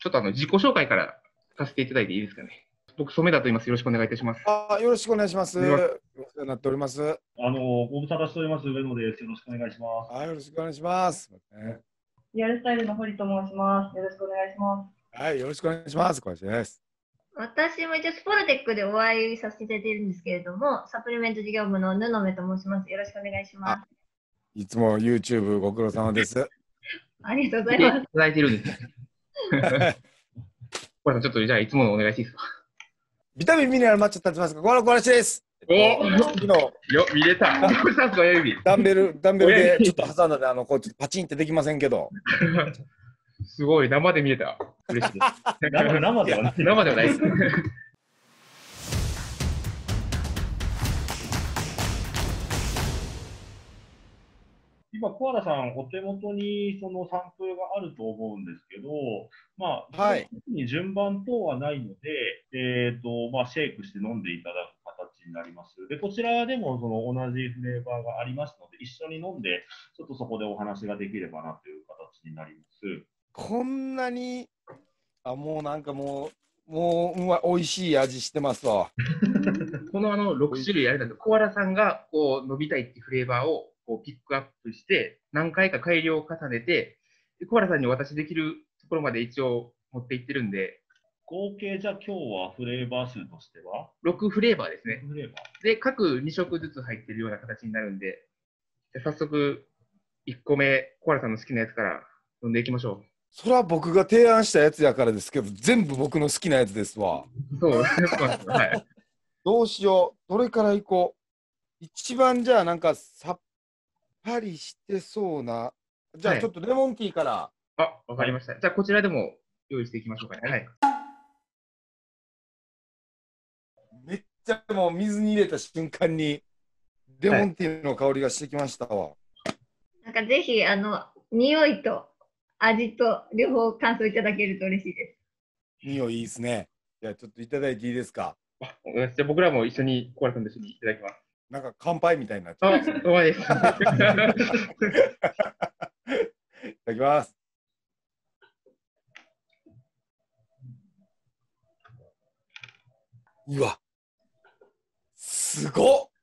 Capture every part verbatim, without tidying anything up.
ちょっとあの自己紹介からさせていただいていいですかね。僕、染田と言います。よろしくお願いいたします。 あ、よろしくお願いします。おお願いします世話になっております。 あの、ご無沙汰しております、上野です。よろしくお願いします。 はい、よろしくお願いします。 リアルスタイルの堀と申します。よろしくお願いします。 はい、よろしくお願いします。小林です。 私も一応スポルテックでお会いさせていただいているんですけれども、サプリメント事業部の布目と申します。よろしくお願いします。 いつも YouTube ご苦労様です。 ありがとうございます。 いただいてるんですね。これちょっとじゃあいつものお願いしていいですか。 ビタミンミネラルマッチ立ちますか。小原小林です。 お昨日よ、見れた。どうしたんですか、親指。 ダンベルダンベルでちょっと挟んだで、あのこうちょっとパチンってできませんけど。 すごい生で見れた。嬉しいです。 生生ではない。 生ではないです。 今、小原さん、お手元にそのサンプルがあると思うんですけど、まあ、 はい。 特に順番等はないので、えっと、まあ、シェイクして飲んでいただく形になります。で、こちらでもその同じフレーバーがありますので、一緒に飲んで、ちょっとそこでお話ができればなという形になります。 こんなに、あ、もうなんかもう、もう、うまい、美味しい味してますわ。 このあのろく種類あれなんで、小原さんがこう飲みたいっていうフレーバーをこうピックアップして、何回か改良を重ねて、で小原さんにお渡しできるところまで一応持っていってるんで、 合計じゃあ今日はフレーバー数としてはろくフレーバーですね。 フレーバーで、各に食ずつ入ってるような形になるんで、じゃ早速いっこめ、小原さんの好きなやつから飲んでいきましょそれは僕が提案したやつやからですけど、全部僕の好きなやつですわ。 う。そう、はい。 どうしよう。どれからいこう。一番じゃあなんかさっぱりしてそうな。じゃはいあちょっとレモンティーから。 あ、わかりました。じゃあこちらでも用意していきましょうかね。はい。 めっちゃもう水に入れた瞬間にレモンティーの香りがしてきましたわ。 なんかぜひ、あの、匂いと味と両方感想いただけると嬉しいです。 匂いいいですね。じゃあちょっといただいていいですか。 あ、じゃあ僕らも一緒に小原さんと一緒にいただきます。 なんか乾杯みたいになっちゃあ、 う。 うまいです。 いただきます。うわ、すごっ。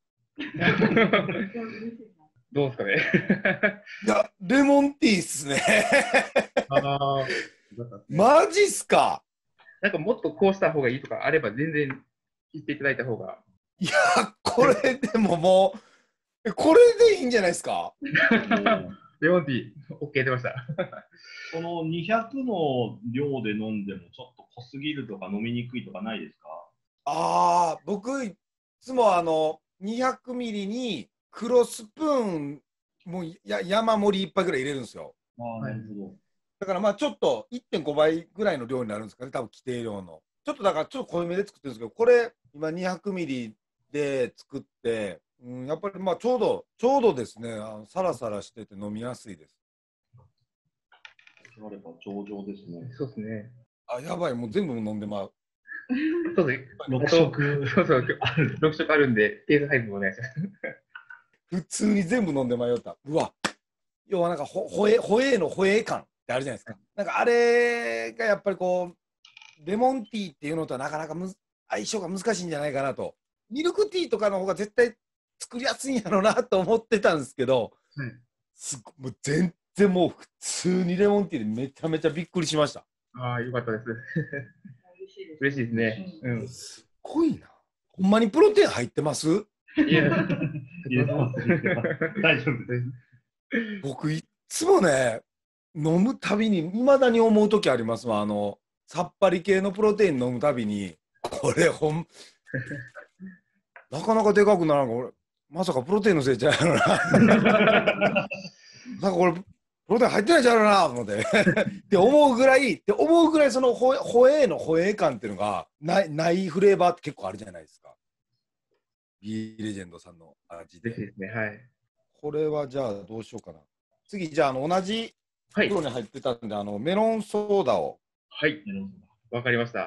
どうですかね。 いや、レモンティーっすね。 ああ、 マジっすか。 なんかもっとこうした方がいいとかあれば全然言っていただいた方が。 いや、これでももう、これでいいんじゃないですか。 レモンティー、OK 出ました。 このにひゃくの量で飲んでもちょっと濃すぎるとか飲みにくいとかないですか？ ああ、僕いつもあのにひゃくミリに黒スプーンもうや山盛り一杯ぐらい入れるんですよ。 ああ、なるほど。 だからまあちょっと いってんご 倍ぐらいの量になるんですかね、多分規定量の。ちょっとだからちょっと濃いめで作ってるんですけど、これ今にひゃくミリで作って、うん、やっぱりまあちょうどちょうどですね、あのサラサラしてて飲みやすいです。 あれば上々ですね。 そうですね。 あ、やばい、もう全部飲んでまう。 そうですね。 ろく食そうそう、ろく食あるんで、ペース配分お願いします。 普通に全部飲んで迷った。うわ、要はなんかほほえほえのほえ感ってあるじゃないですか。なんかあれがやっぱりこうレモンティーっていうのとはなかなかむ相性が難しいんじゃないかなと。ミルクティーとかの方が絶対作りやすいんやろうなと思ってたんですけど、 はい、 すごもう全然もう普通にレモンティーでめちゃめちゃびっくりしました。 ああ、よかったです。嬉しいですね。うん。 すっごいな。ほんまにプロテイン入ってます？ いや、 大丈夫です。 僕いつもね飲むたびにいまだに思う時ありますわ。あのさっぱり系のプロテイン飲むたびにこれほんなかなかでかくならんか俺まさかプロテインのせいちゃうやろななんかこれプロテイン入ってないちゃうやろなと思ってって思うぐらいって思うぐらいそのほほえのほえ感っていうのがないないフレーバーって結構あるじゃないですか。ビーレジェンドさんの味で。 ですね、はい。 これはじゃあどうしようかな。次じゃあ、あの同じ袋に入ってたんで、はい、あのメロンソーダを。 はい、わかりました。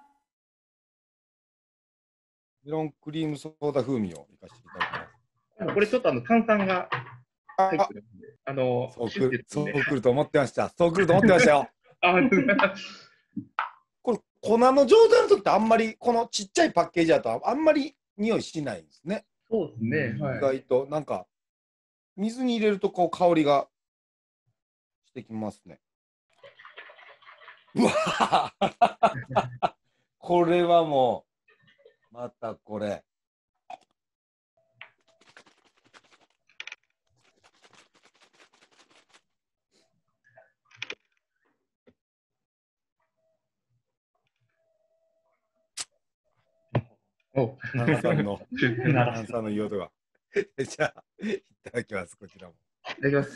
メロンクリームソーダ風味をいかせていただきます。 これちょっとあの炭酸が入ってるんで、あのそうくる、そうくると思ってました。そうくると思ってましたよ。 あ、 粉の状態の時ってあんまりこのちっちゃいパッケージだとあんまり匂いしないんですね。 そうですね。 意はい。 外となんか水に入れるとこう香りがしてきますね。うわこれはもうまたこれ。 お、 炭酸のなるほ炭酸のいい音が。じゃあいただきます、こちらも。 いただきます。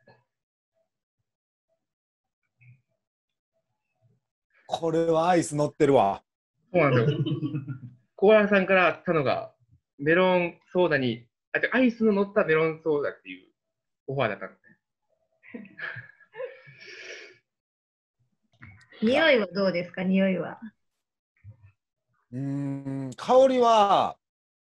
これはアイス乗ってるわ。 そうなんですよ。小原さんからあったのが、メロンソーダに、あ、じゃあアイスの乗ったメロンソーダっていうオファーだったんですね。 匂いはどうですか、匂いは。 うーん、香りは、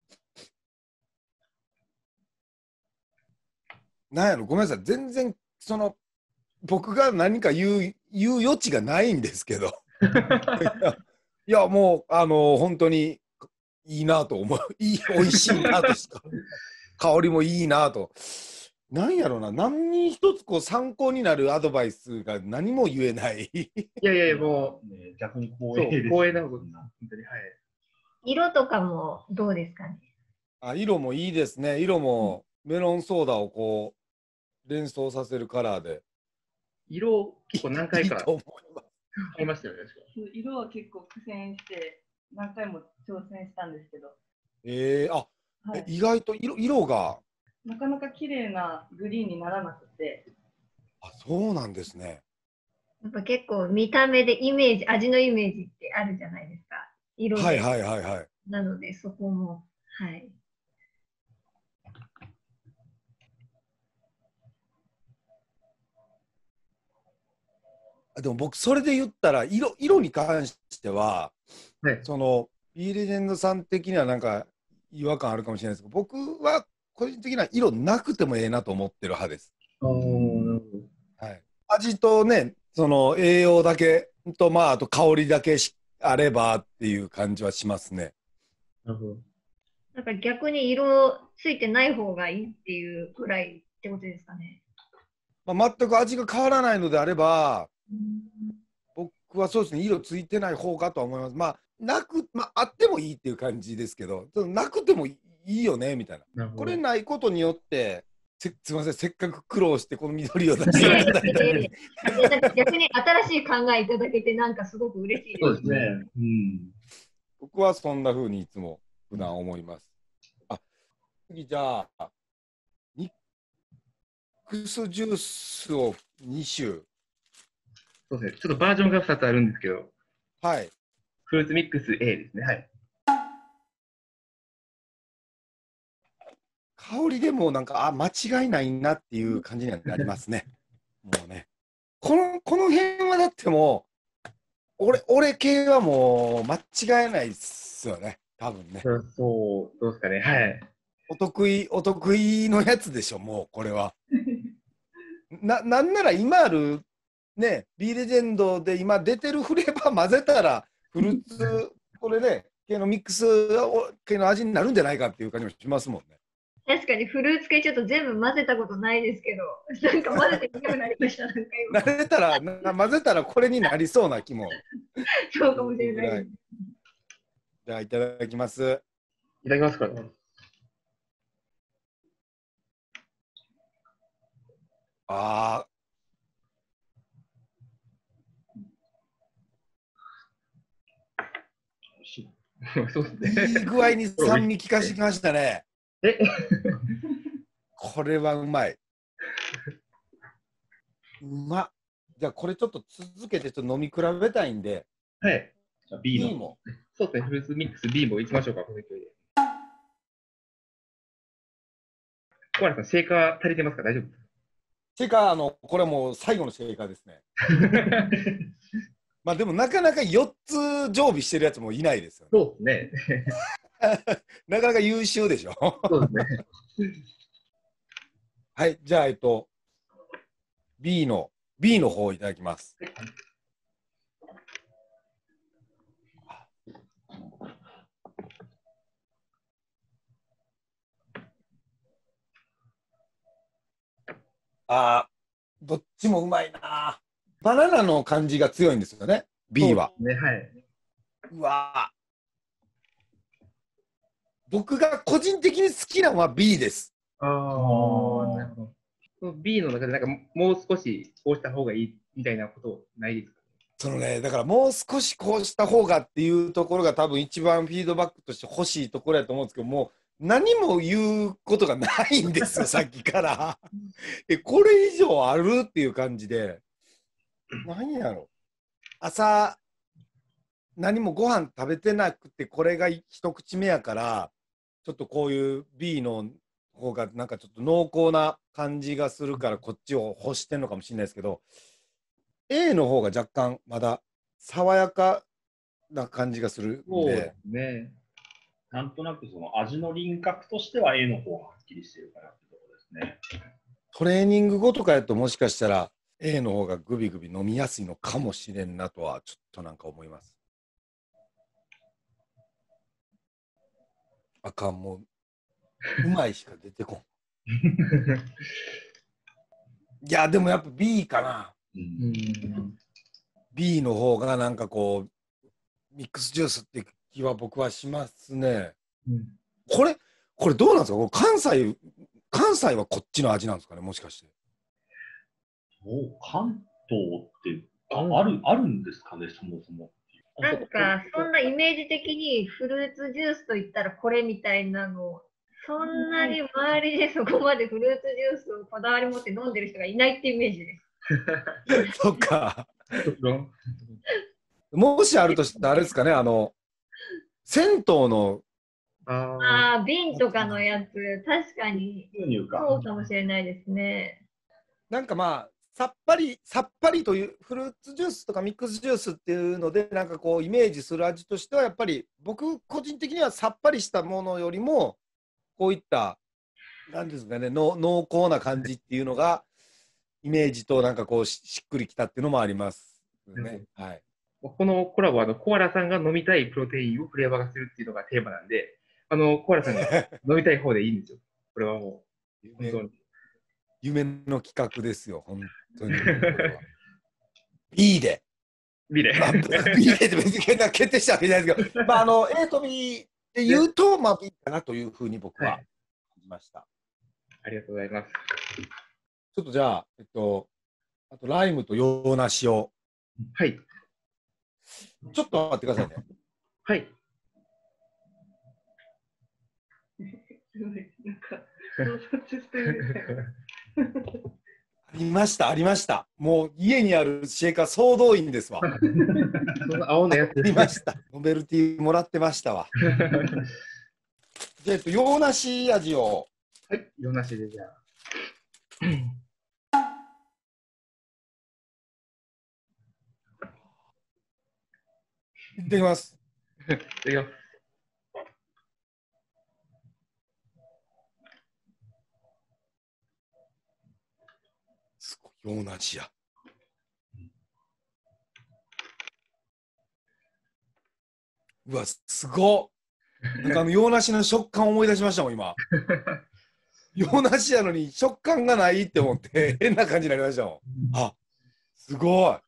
なんやろ、ごめんなさい、全然、その、僕が何か言う、言う余地がないんですけど。いや、いやもう、あの、本当にいいなと思う。いい、美味しいなとしか。香りもいいなと。なんやろな、何一つこう参考になるアドバイスが何も言えない。 いやいやいや、もう、 ね、逆にそう、 光栄です。 光栄なことです。本当に、はい。 色とかもどうですかね。 あ、色もいいですね。色もメロンソーダをこう連想させるカラーで。 色、結構何回かいいと思います。 ありましたよね、確か。 色は結構苦戦して何回も挑戦したんですけど、 えー、あ、 はい、 え意外と色、色が、 なかなか綺麗なグリーンにならなくて、 あ、そうなんですね。 やっぱ結構見た目でイメージ、味のイメージってあるじゃないですか。色で。 はいはいはいはい。 なので、そこも、はい。 あでも僕それで言ったら色、色に関しては、 はい。 その B レジェンドさん的にはなんか違和感あるかもしれないですけど、僕は個人的には色なくてもええなと思ってる派です。 ああ、なるはい、味とね、その栄養だけと、まあ、あと香りだけしあればっていう感じはしますね。 ほど。なるほど。 なんか逆に色ついてない方がいいっていうぐらいってことですかね。 まあ、全く味が変わらないのであれば、僕はそうですね、色ついてない方かとは思います。まあ、なく、まあ、あってもいいっていう感じですけど、なくてもいいよねみたいな。 なるほど。 これないことによって、せすみません、せっかく苦労してこの緑を出していただいたのに。 えなんか逆に新しい考えいただけて、なんかすごく嬉しいです。 そうですね。 うん。 僕はそんな風にいつも普段思います。あ、次じゃあ、ミックスジュースをに種。 そうですね。ちょっとバージョンがふたつあるんですけど、 はい。 フルーツミックス A ですね。はい。 香りでもなんか、あ、間違いないなっていう感じにはなりますね。もうね。この、この辺はだってもう、俺、俺系はもう間違いないっすよね。多分ね。 そうそう、どうですかね。はい。 お得意、お得意のやつでしょ、もうこれは。な、なんなら今ある、ね、B レジェンドで今出てるフレーバー混ぜたら、フルーツ、これね、系のミックス系の味になるんじゃないかっていう感じもしますもんね。 確かにフルーツ系ちょっと全部混ぜたことないですけど、なんか混ぜてみたくなりました。なんか今慣れたら、な混ぜたらこれになりそうな気も。 そうかもしれないです。 じゃあいただきます。 いただきますから。 あそうですあ、いいね。 具合に酸味効かしてきましたね。 え、 これはうまい。うまっ。じゃあこれちょっと続けてちょっと飲み比べたいんで、 はい。 じゃあ B の。 B も。 そうですね。フルーツミックス B も行きましょうか、この勢いで。小原さん、シェイカー足りてますか？大丈夫ですシェイカー、あの、これもう最後のシェイカーですね。 か？ まあでもなかなかよっつ常備してるやつもいないですよね。 そうですね。 なかなか優秀でしょ。 そうですね。 はい、じゃあ、えっと、B の、B の方いただきます。 あー、どっちもうまいな。バナナの感じが強いんですよね、B は。 ね、はい。 うわー、僕が個人的に好きなのは B です。 ああ、なるほど。その B の中で、なんかもう少しこうした方がいいみたいなことないですか？ そのね、だからもう少しこうした方がっていうところが多分一番フィードバックとして欲しいところやと思うんですけど、もう何も言うことがないんですよ、さっきから。え、これ以上あるっていう感じで、何やろ。朝、何もご飯食べてなくて、これが一口目やから、ちょっとこういう B の方がなんかちょっと濃厚な感じがするから、こっちを欲してんのかもしれないですけど、A の方が若干まだ爽やかな感じがするんそうでで、 すね。 なんとなくその味の輪郭としては A の方がはっきりしてるかなってところですね。 トレーニング後とかやともしかしたら A の方がグビグビ飲みやすいのかもしれんなとはちょっとなんか思います。あかん、もううまいしか出てこん。いやでもやっぱ B かな。 ううんん。 B の方がなんかこうミックスジュースって気は僕はしますね。 うんこれこれどうなんですか？これ関西関西はこっちの味なんですかね、もしかして。 そう関東ってああるあるんですかね、そもそも。 なんか、そんなイメージ的にフルーツジュースといったらこれみたいなの、そんなに周りでそこまでフルーツジュースをこだわり持って飲んでる人がいないってイメージです。 そっか。 極論。 もしあるとしたらあれですかね、あの銭湯のあああ、瓶とかのやつ、確かに牛乳か。 そうかもしれないですね。 なんかまあさっぱりさっぱりというフルーツジュースとかミックスジュースっていうのでなんかこうイメージする味としてはやっぱり僕個人的にはさっぱりしたものよりもこういった何ですかねの濃厚な感じっていうのがイメージとなんかこうししっくりきたっていうのもありますね。はい。 このコラボはあのコアラさんが飲みたいプロテインをフレーバー化するっていうのがテーマなんで、あのコアラさんが飲みたい方でいいんですよ。これはもう、本当に。 夢の企画ですよ、本当に。これは B で。 ビレ。 まあ、B でって別に決定したわけじゃないですけど、まあ、あの A と B で言うと、まあ、B かなというふうに僕ははい感じました。 ありがとうございます。 ちょっとじゃあ、えっと、あとライムと洋梨を、 はい。 ちょっと待ってくださいね。 はい。 すごい、なんか、洞察してるみたいな。 ありました、ありました。もう家にあるシェーカー総動員ですわ。 その青のやつありました。ノベルティもらってましたわ。じゃあ、えっと、洋梨味を。 はい。洋梨でじゃあ。 いってきます。 いくよ。 すごい、洋梨や。うわ、すごっ。なんかあの洋梨の食感を思い出しましたもん、今。洋梨やのに食感がないって思って変な感じになりましたもん。あ、すごい。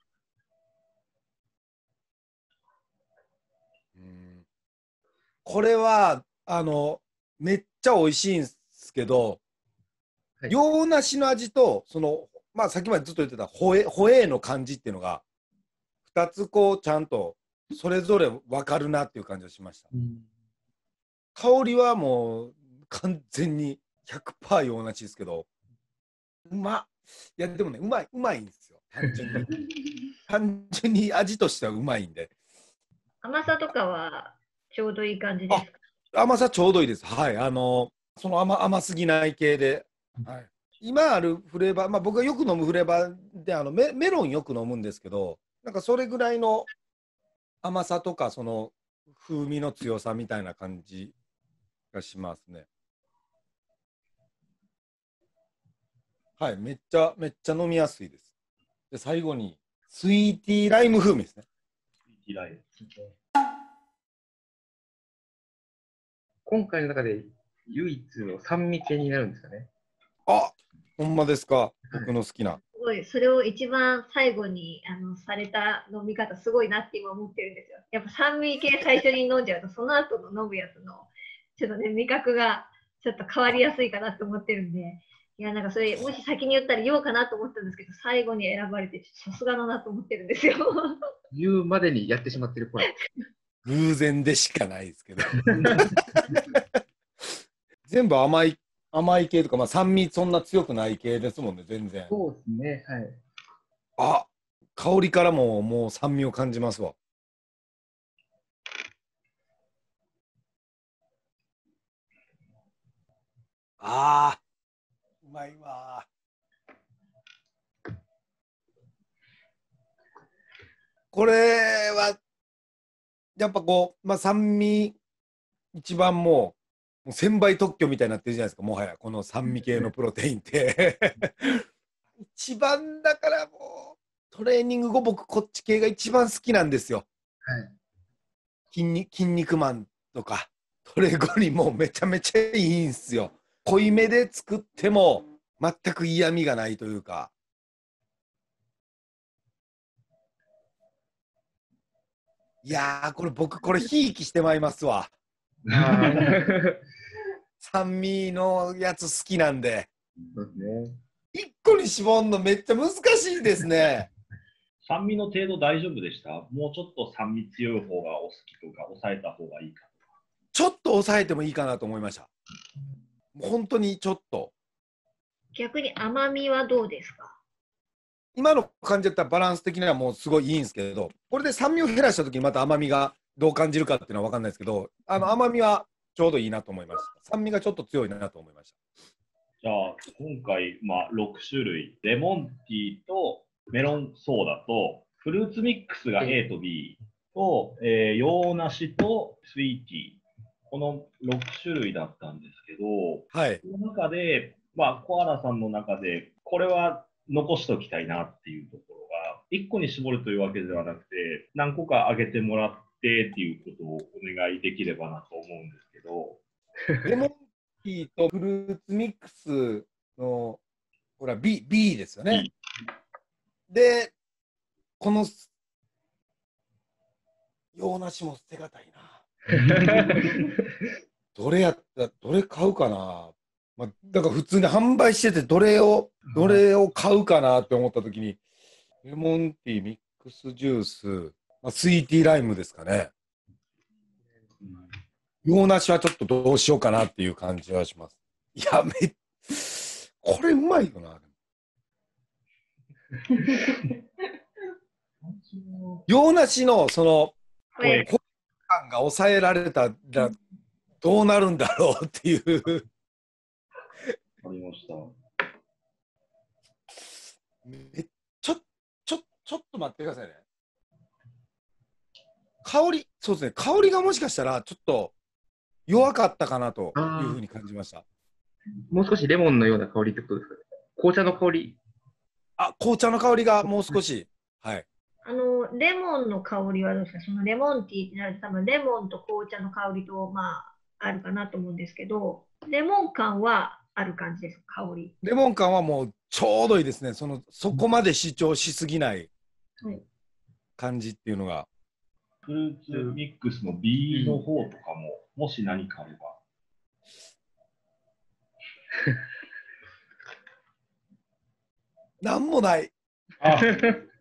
うん、これはあのめっちゃ美味しいんですけど、 はい洋梨の味とそのまあさっきまでずっと言ってたホエホエーの感じっていうのがふたつこうちゃんとそれぞれ分かるなっていう感じがしました。香りはもう完全に ひゃくパーセント 洋梨ですけど、うまっ。いやでもね、うまい、うまいんですよ。単純に。単純に味としてはうまいんで。 甘さとかはちょうどいい感じですか？ 甘さちょうどいいです。はい。あの、その甘、甘すぎない系で。はい。今あるフレーバー、まあ僕がよく飲むフレーバーで、あのメ、メロンよく飲むんですけど、なんかそれぐらいの甘さとか、その風味の強さみたいな感じがしますね。はい。めっちゃ、めっちゃ飲みやすいです。で、最後に、スイーティーライム風味ですね。 嫌い。 今回の中で唯一の酸味系になるんですかね。 あ、 ほんまですか、僕の好きな。 すごい、それを一番最後にあのされた飲み方、すごいなって今思ってるんですよ。やっぱ酸味系最初に飲んじゃうと、その後の飲むやつの、ちょっとね、味覚がちょっと変わりやすいかなと思ってるんで、いや、なんかそれ、もし先に言ったら言おうかなと思ったんですけど、最後に選ばれて、さすがだなと思ってるんですよ。 言うまでにやってしまってる子は。 偶然でしかないですけど。全部甘い、甘い系とか、まあ、酸味そんな強くない系ですもんね、全然。 そうですね、はい。 あ、香りからももう酸味を感じますわ。あー、うまいわ。これは、やっぱこう、まあ、酸味、一番もう、もうせんばい特許みたいになってるじゃないですか、もはや、この酸味系のプロテインって。一番だからもう、トレーニング後、僕、こっち系が一番好きなんですよ。 はい。 筋肉、筋肉マンとか、トレ後にもうめちゃめちゃいいんすよ。濃いめで作っても、全く嫌味がないというか。いやー、これ僕、これ、ひいきしてまいりますわ。 あー酸味のやつ好きなんで。 そうですね。 一個に絞るのめっちゃ難しいですね。 酸味の程度大丈夫でした？もうちょっと酸味強い方がお好きとか、抑えた方がいいかとか。 ちょっと抑えてもいいかなと思いました。本当にちょっと。 逆に甘みはどうですか？ 今の感じだったらバランス的にはもうすごいいいんですけど、これで酸味を減らした時にまた甘みがどう感じるかっていうのは分かんないですけど、あの甘みはちょうどいいなと思いました。酸味がちょっと強いなと思いました。 じゃあ、今回、まあ、ろく種類、レモンティーとメロンソーダと、フルーツミックスが A と B と、えー、洋梨とスイーティー。このろく種類だったんですけど、 はい。 その中で、まあ、コアラさんの中で、これは残しておきたいなっていうところが、いっこに絞るというわけではなくて、何個かあげてもらってっていうことをお願いできればなと思うんですけど。 レモンティーとフルーツミックスの、ほら、B、B ですよね。 B で、この洋梨も捨てがたいな。どれやったどれ買うかな。まあ、だから普通に販売してて、どれを、どれを買うかなって思ったときに、レモンティー、ミックスジュース、まあ、スイーティーライムですかね。洋梨はちょっとどうしようかなっていう感じはします。いや、めこれうまいよな。洋梨のその声声感が抑えられたらどうなるんだろうっていう。 ありました。 めちょちょちょっと待ってくださいね。香り、そうですね。香りがもしかしたらちょっと弱かったかなというふうに感じました。 もう少しレモンのような香りってことですかね。紅茶の香り。 あ、紅茶の香りがもう少し。はい。 あの、レモンの香りはどうですか？そのレモンティーってなると多分レモンと紅茶の香りと、まあ、あるかなと思うんですけど、レモン感はある感じですか？香り。 レモン感はもうちょうどいいですね。そのそこまで主張しすぎないはい。 感じっていうのが。 フルーツミックスの B の方とかも、もし何かあれば。 なんもない。 あ、 か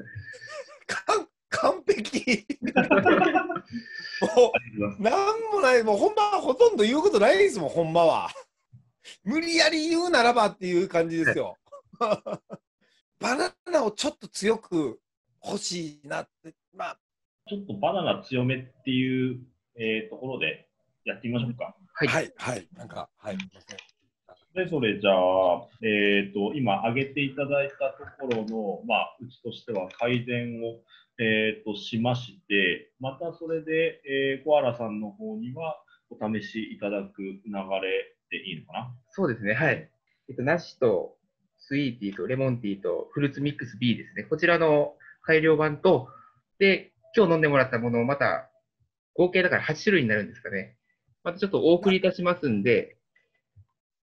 完璧。もうなんもない。もうほんまはほとんど言うことないですもん、ほんまは。無理やり言うならばっていう感じですよ。バナナをちょっと強く欲しいなって、まあ、 ちょっとバナナ強めっていう、えーところでやってみましょうか。 はい。 はい、はい、なんか、はい。 それぞれじゃあ、えーと、今挙げていただいたところの、まあ、うちとしては改善を、えーと、しまして、またそれで、えー、コアラさんの方にはお試しいただく流れでいいのかな？ そうですね。はい。えっと、ナシとスイーティーとレモンティーとフルーツミックス B ですね。こちらの改良版と、で、今日飲んでもらったものをまた合計だからはち種類になるんですかね。またちょっとお送りいたしますんで、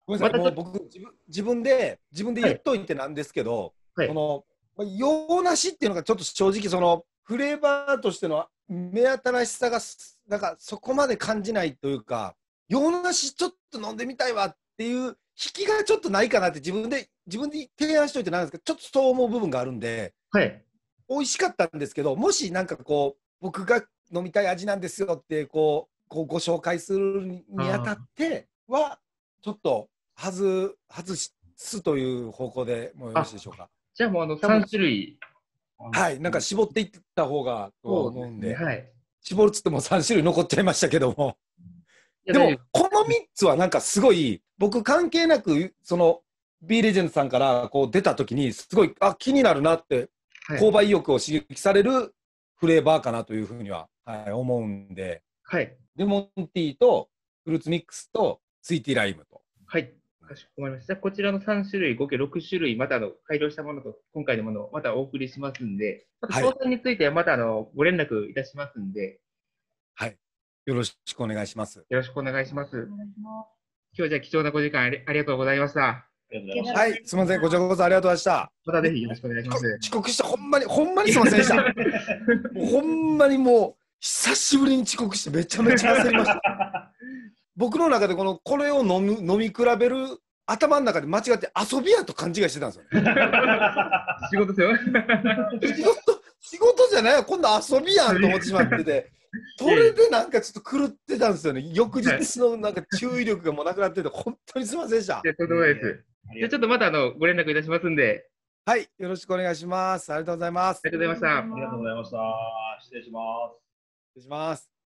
ごめんなさい、 またもう僕自分、自分で、自分で言っといてなんですけど、 はいこの洋梨っていうのがちょっと正直、そのフレーバーとしての目新しさが、なんかそこまで感じないというか、洋梨ちょっと飲んでみたいわっていう引きがちょっとないかなって自分で、自分で提案しといてなんですけど、ちょっとそう思う部分があるんで、 はい。 美味しかったんですけど、もしなんかこう、僕が飲みたい味なんですよってこう、こうご紹介するにあたっては、ちょっと外外すという方向でもよろしいでしょうか。 じゃあもうあのさん種類。 はい、なんか絞っていった方がとは思うんで、 そうですね、はい。 絞るっつってもさん種類残っちゃいましたけども、 いやでも大丈夫このみっつはなんかすごい、僕関係なく、その B レジェンドさんからこう出たときに、すごい、あ、気になるなって、 はい購買意欲を刺激されるフレーバーかなというふうには、はい、思うんで、 はい。 レモンティーとフルーツミックスとスイーティーライムと。 はい。かしこまりました。じゃあこちらのさん種類、合計ろく種類、またあの改良したものと今回のものをまたお送りしますんで、またはい詳細についてはまたあのご連絡いたしますんで、 はい。よろしくお願いします。 よろしくお願いします。 お願いします。 今日はじゃあ貴重なご時間ありありがとうございました。 ありがとうございました。 はい、すみません。こちらこそありがとうございました。 またぜひよろしくお願いします。 遅刻して、ほんまに、ほんまにすみませんでした。もうほんまにもう、久しぶりに遅刻してめちゃめちゃ焦りました。僕の中でこの、これを飲む飲み比べる頭の中で間違って遊びやと勘違いしてたんですよね。 仕事ですよ。 仕事、仕事じゃないよ。今度遊びやんと思ってしまってて。それでなんかちょっと狂ってたんですよね。翌日のなんか注意力がもうなくなってて、本当にすみませんでしたい。や、とんでもないです。じゃあちょっとまたあのご連絡いたしますんで、 はい、よろしくお願いします。ありがとうございます。 ありがとうございました。 ありがとうございました。失礼します。 失礼します。